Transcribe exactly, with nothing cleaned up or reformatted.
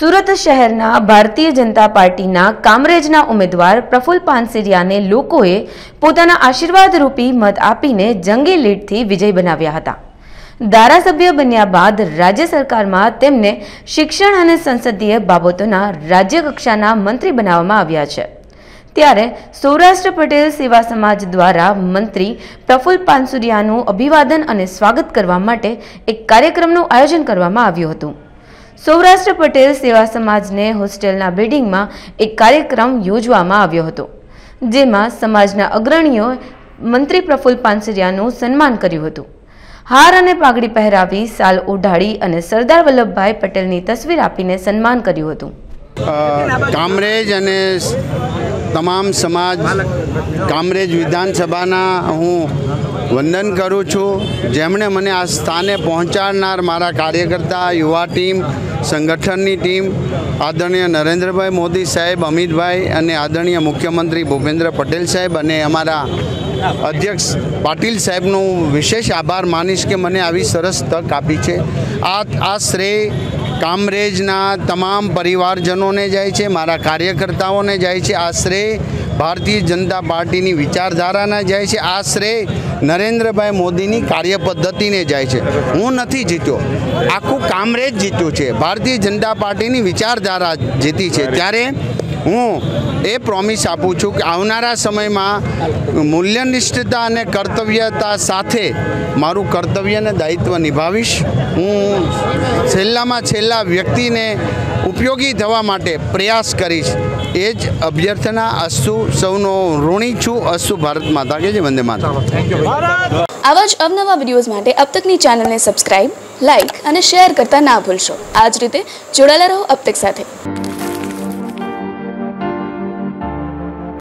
સુરત શહેરના ભારતીય જનતા પાર્ટીના કામરેજના ઉમેદવાર પ્રફુલ્લ પાનસેરિયાને લોકોએ પોતાના આશીર્વાદ રૂપી મત આપીને જંગી લીડથી વિજય બનાવ્યા હતા। ધારાસભ્ય બન્યા બાદ રાજ્ય સરકારમાં તેમને શિક્ષણ અને સંસદીય બાબતોના રાજ્ય કક્ષાના મંત્રી બનાવવામાં આવ્યા છે। ત્યારે સૌરાષ્ટ્ર પટેલ સેવા સમાજ દ્વારા મંત્રી પ્રફુલ્લ પાનસેરિયાનું અભિવાદન અને સ્વાગત કરવા માટે એક કાર્યક્રમનું આયોજન કરવામાં આવ્યું હતું। સૌરાષ્ટ્ર પટેલ સેવા સમાજને હોસ્ટેલના બિલ્ડિંગમાં એક કાર્યક્રમ યોજવામાં આવ્યો હતો, જેમાં સમાજના અગ્રણીઓ મંત્રી પ્રફુલ્લ પાનસેરિયાનું સન્માન કર્યું હતું। હાર અને પાઘડી પહેરાવી, સાલ ઓઢાડી અને સરદાર વલ્લભભાઈ પટેલની તસવીર આપીને સન્માન કર્યું હતું। કામરેજ અને તમામ સમાજ કામરેજ વિધાનસભાના હું વંદન કરું છું, જેમણે મને આ સ્થાને પહોંચાડનાર મારા કાર્યકર્તા, યુવા ટીમ, સંગઠનની ટીમ, આદરણીય નરેન્દ્રભાઈ મોદી સાહેબ, અમિતભાઈ અને આદરણીય મુખ્યમંત્રી ભૂપેન્દ્ર પટેલ સાહેબ અને અમારા અધ્યક્ષ પાટીલ સાહેબનું વિશેષ આભાર માનીશ કે મને આવી સરસ તક આપી છે। આ આ શ્રેય કામરેજના તમામ પરિવારજનોને જાય છે, મારા કાર્યકર્તાઓને જાય છે, આ શ્રેય ભારતીય જનતા પાર્ટીની વિચારધારાને જાય છે, આ શ્રેય નરેન્દ્રભાઈ મોદીની કાર્યપદ્ધતિને જાય છે। હું નથી જીત્યો, આખું કામરેજ જીત્યું છે, ભારતીય જનતા પાર્ટીની વિચારધારા જીતી છે। ત્યારે હું એ પ્રોમિસ આપું છું કે આવનારા સમયમાં મૂલ્યનિષ્ઠતા અને કર્તવ્યતા સાથે મારું કર્તવ્ય અને દાયિત્વ નિભાવીશ। હું છેલ્લામાં છેલ્લા વ્યક્તિને ઉપયોગી થવા માટે પ્રયાસ કરીશ, એ જ અભ્યર્થના અસ્તુ સૌનો ઋણી છું। અસ્તુ ભારત માતા કે જય, વંદે માતરમ। આવા જ અવનવા વિડીયોઝ માટે અબ તકની ચેનલને સબસ્ક્રાઇબ, લાઇક અને શેર કરતા ના ભૂલશો। આ જ રીતે જોડાયેલા રહો અબ તક સાથે।